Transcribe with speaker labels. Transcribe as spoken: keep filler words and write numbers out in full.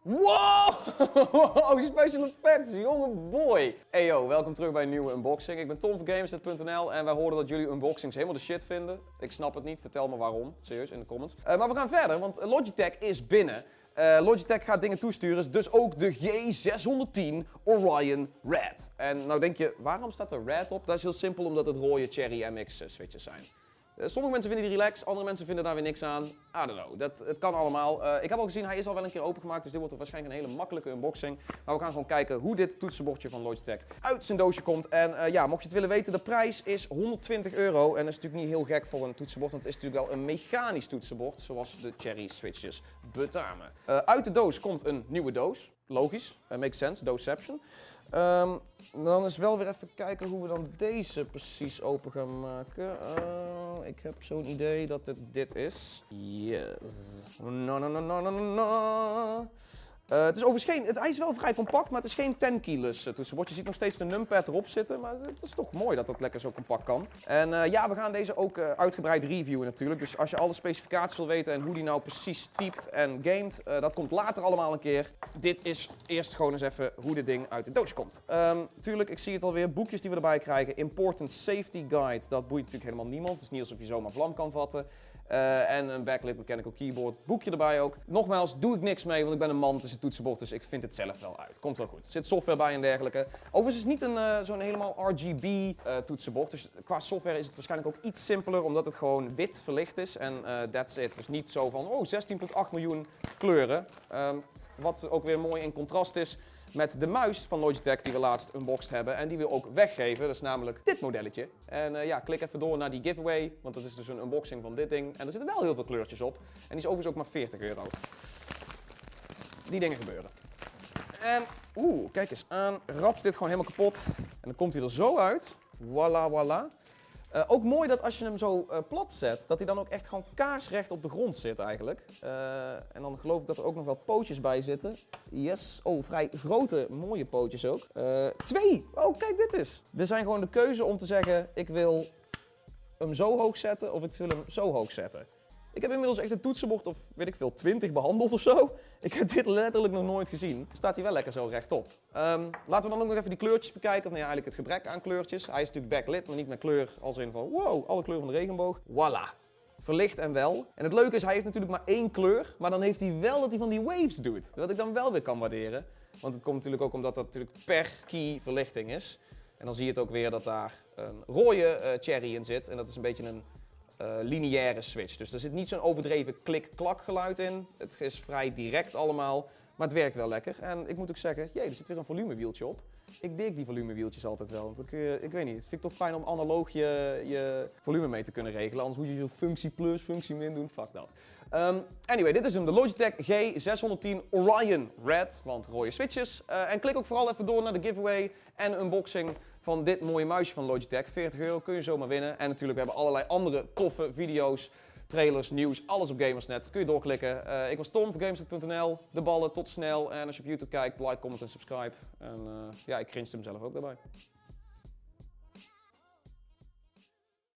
Speaker 1: Wow! Oh, special effects, jonge boy! Hey yo, welkom terug bij een nieuwe unboxing. Ik ben Tom van Gamerset punt n l en wij hoorden dat jullie unboxings helemaal de shit vinden. Ik snap het niet, vertel me waarom. Serieus, in de comments. Uh, maar we gaan verder, want Logitech is binnen. Uh, Logitech gaat dingen toesturen, dus ook de G zeshonderdtien Orion Red. En nou denk je, waarom staat er Red op? Dat is heel simpel, omdat het rode Cherry M X switches zijn. Uh, sommige mensen vinden die relax, andere mensen vinden daar weer niks aan. I don't know, dat, het kan allemaal. Uh, ik heb al gezien, hij is al wel een keer opengemaakt, dus dit wordt waarschijnlijk een hele makkelijke unboxing. Maar we gaan gewoon kijken hoe dit toetsenbordje van Logitech uit zijn doosje komt. En uh, ja, mocht je het willen weten, de prijs is honderdtwintig euro. En dat is natuurlijk niet heel gek voor een toetsenbord, want het is natuurlijk wel een mechanisch toetsenbord, zoals de Cherry switches betamen. Uh, uit de doos komt een nieuwe doos. Logisch, uh, makes sense, doosception. Um, dan is wel weer even kijken hoe we dan deze precies open gaan maken. Uh, ik heb zo'n idee dat het dit is. Yes. No, no, no, no, no, no. Uh, het is overigens geen, het, hij is wel vrij compact, maar het is geen tien keyless uh, toetsenbord. Je ziet nog steeds de numpad erop zitten, maar het is toch mooi dat dat lekker zo compact kan. En uh, ja, we gaan deze ook uh, uitgebreid reviewen natuurlijk. Dus als je alle specificaties wil weten en hoe die nou precies typt en gamet, uh, dat komt later allemaal een keer. Dit is eerst gewoon eens even hoe dit ding uit de doos komt. Um, tuurlijk, ik zie het alweer, boekjes die we erbij krijgen. Important Safety Guide, dat boeit natuurlijk helemaal niemand. Het is niet alsof je zomaar vlam kan vatten. Uh, en een backlit mechanical keyboard, boekje erbij ook. Nogmaals, doe ik niks mee, want ik ben een man, het is een toetsenbord, dus ik vind het zelf wel uit. Komt wel goed. Er zit software bij en dergelijke. Overigens is het niet een uh, zo'n helemaal R G B uh, toetsenbord, dus qua software is het waarschijnlijk ook iets simpeler, omdat het gewoon wit verlicht is. En uh, that's it. Dus niet zo van, oh, zestien komma acht miljoen kleuren. Um, wat ook weer mooi in contrast is met de muis van Logitech die we laatst unboxed hebben en die we ook weggeven. Dat is namelijk dit modelletje. En uh, ja, klik even door naar die giveaway, want dat is dus een unboxing van dit ding. En er zitten wel heel veel kleurtjes op. En die is overigens ook maar veertig euro. Die dingen gebeuren. En oeh, kijk eens aan. Ratst dit gewoon helemaal kapot. En dan komt hij er zo uit. Voilà, voilà. Uh, ook mooi dat als je hem zo uh, plat zet, dat hij dan ook echt gewoon kaarsrecht op de grond zit eigenlijk. Uh, en dan geloof ik dat er ook nog wel pootjes bij zitten. Yes. Oh, vrij grote, mooie pootjes ook. Uh, twee! Oh, kijk dit is. Er zijn gewoon de keuze om te zeggen, ik wil hem zo hoog zetten of ik wil hem zo hoog zetten. Ik heb inmiddels echt een toetsenbord of weet ik veel, twintig behandeld of zo. Ik heb dit letterlijk nog nooit gezien. Staat hij wel lekker zo rechtop. Um, laten we dan ook nog even die kleurtjes bekijken. Of nee, eigenlijk het gebrek aan kleurtjes. Hij is natuurlijk backlit, maar niet met kleur als in van wow, alle kleuren van de regenboog. Voilà. Verlicht en wel. En het leuke is, hij heeft natuurlijk maar één kleur. Maar dan heeft hij wel dat hij van die waves doet. Wat ik dan wel weer kan waarderen. Want het komt natuurlijk ook omdat dat natuurlijk per key verlichting is. En dan zie je het ook weer dat daar een rode uh, cherry in zit. En dat is een beetje een Uh, lineaire switch. Dus er zit niet zo'n overdreven klik-klak geluid in. Het is vrij direct allemaal, maar het werkt wel lekker. En ik moet ook zeggen, jee, er zit weer een volumewieltje op. Ik dik die volumewieltjes altijd wel. Want dan kun je, ik weet niet, het vind ik toch fijn om analoog je, je volume mee te kunnen regelen. Anders moet je zo functie plus, functie min doen. Fuck dat. Um, anyway, dit is hem, de Logitech G zeshonderdtien Orion Red, want rode switches. Uh, en klik ook vooral even door naar de giveaway en unboxing van dit mooie muisje van Logitech. veertig euro kun je zomaar winnen. En natuurlijk, we hebben allerlei andere toffe video's, trailers, nieuws, alles op Gamersnet. Kun je doorklikken. Uh, ik was Tom van Gamersnet punt n l. De ballen, tot snel. En als je op YouTube kijkt, like, comment en subscribe. En uh, ja, ik cringe hem zelf ook daarbij.